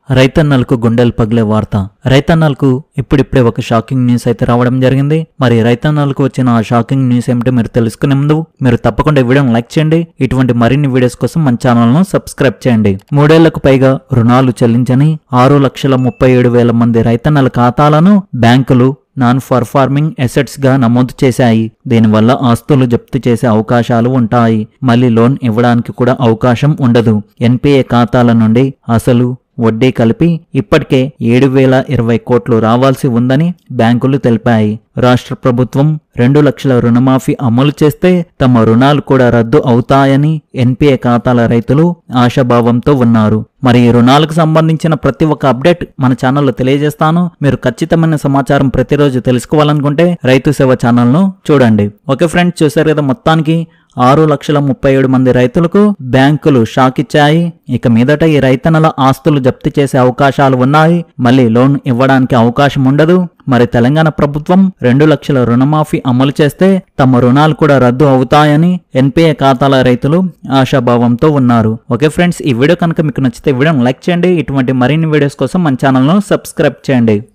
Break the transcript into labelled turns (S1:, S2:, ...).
S1: రైతన్నలకు గుండెలు పగిలే వార్త. రైతన్నలకు ఇప్పుడిప్పుడే ఒక షాకింగ్ న్యూస్ అయితే రావడం జరిగింది. మరి రైతన్నలకు వచ్చిన ఆ షాకింగ్ న్యూస్ ఏమిటో మీరు తెలుసుకునే ముందు మీరు తప్పకుండా ఈ వీడియోను లైక్ చేయండి. ఇటువంటి మరిన్ని వీడియోస్ కోసం మన ఛానల్ ను సబ్స్క్రైబ్ చేయండి. 3 ఏళ్లకు పైగా రుణాలు చెల్లించని 6,37,000 మంది రైతన్నల ఖాతాలను బ్యాంకులు నాన్ పర్ఫార్మింగ్ అసెట్స్ గా నమోదు చేశాయి. దీనివల్ల ఆస్తులు జప్తు చేసే అవకాశాలు ఉంటాయి. మళ్లీ లోన్ ఇవ్వడానికి కూడా అవకాశం ఉండదు. ఎన్పిఏ ఖాతాల నుండి అసలు వడ్డీ కలిపి ఇప్పటికే 7,020 కోట్లు రావాల్సి ఉందని బ్యాంకులు తెలిపాయి. రాష్ట్ర ప్రభుత్వం 2 లక్షల రుణమాఫీ అమలు చేస్తే తమ రుణాలు కూడా రద్దు అవుతాయని ఎన్పిఏ ఖాతాల రైతులు ఆశాభావంతో ఉన్నారు. మరి ఈ రుణాలకు సంబంధించిన ప్రతి ఒక్క అప్డేట్ మన ఛానల్లో తెలియజేస్తాను. మీరు ఖచ్చితమైన సమాచారం ప్రతిరోజు తెలుసుకోవాలనుకుంటే రైతు సేవ ఛానల్ను చూడండి. ఓకే ఫ్రెండ్స్, చూశారు కదా, మొత్తానికి 6,37,000 మంది రైతులకు బ్యాంకులు షాక్ ఇచ్చాయి. ఇక మీదట ఈ రైతన్నల ఆస్తులు జప్తు చేసే అవకాశాలు ఉన్నాయి. మళ్లీ లోన్ ఇవ్వడానికి అవకాశం ఉండదు. మరి తెలంగాణ ప్రభుత్వం 2 లక్షల రుణమాఫీ అమలు చేస్తే తమ రుణాలు కూడా రద్దు అవుతాయని ఎన్పిఏ ఖాతాల రైతులు ఆశాభావంతో ఉన్నారు. ఓకే ఫ్రెండ్స్, ఈ వీడియో కనుక మీకు నచ్చితే వీడియోను లైక్ చేయండి. ఇటువంటి మరిన్ని వీడియోస్ కోసం మన ఛానల్ను సబ్స్క్రైబ్ చేయండి.